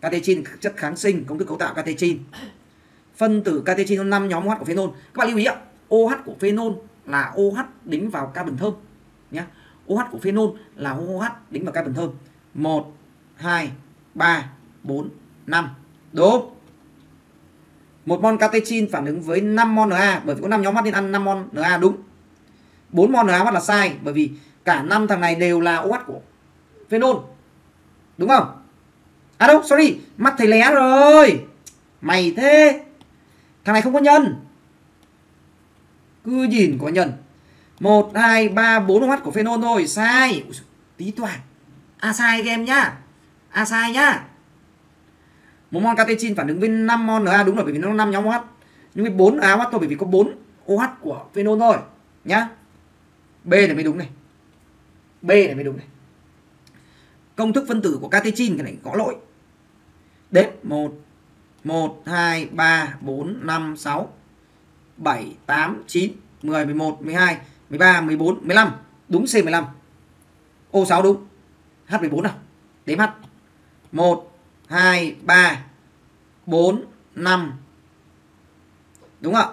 Catechin chất kháng sinh, công thức cấu tạo catechin. Phân tử catechin có 5 nhóm OH của phenol. Các bạn lưu ý ạ, OH của phenol là OH đính vào carbon thơm nhé. OH của phenol là OH đính vào carbon thơm. 1 2 3 4 5. Đúng. 1 mol catechin phản ứng với 5 mol Na, bởi vì có 5 nhóm OH nên ăn 5 mol Na đúng. 4 mol NaOH là sai, bởi vì cả 5 thằng này đều là OH của phenol. Đúng không? À đâu, sorry, mắt thầy lé rồi. Mày thế. Thằng này không có nhân. Cứ nhìn có nhân. 1 2 3 4 OH của phenol thôi, sai. Tí toạc. Sai các em nhá. Sai nhá. 1 mol catechin phản ứng với 5 mol Na đúng rồi, bởi vì nó 5 nhóm OH. Nhưng với 4 NaOH thôi, bởi vì có 4 OH của phenol thôi nhá. B này mới đúng này. B này mới đúng này. Công thức phân tử của catechin cái này có lỗi. Đếm 1 1 2 3 4 5 6 7 8 9 10 11 12 13 14 15. Đúng C15. O6 đúng. H14 nào. Đếm H. 1 2 3 4 5. Đúng ạ.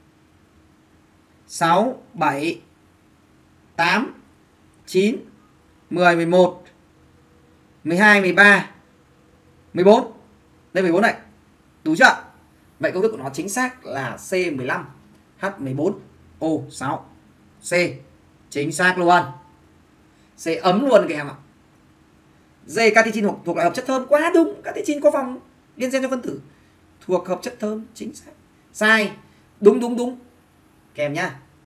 6 7 8 9 10 11 12 13 14. Đây 14 này. Đúng chưa? Vậy công thức của nó chính xác là C15 H14 O6. C chính xác luôn. C ấm luôn các em ạ. D catechin thuộc loại hợp chất thơm, quá đúng. Catechin có vòng liên gen cho phân tử thuộc hợp chất thơm, chính xác. Sai. Đúng. Các em nhá.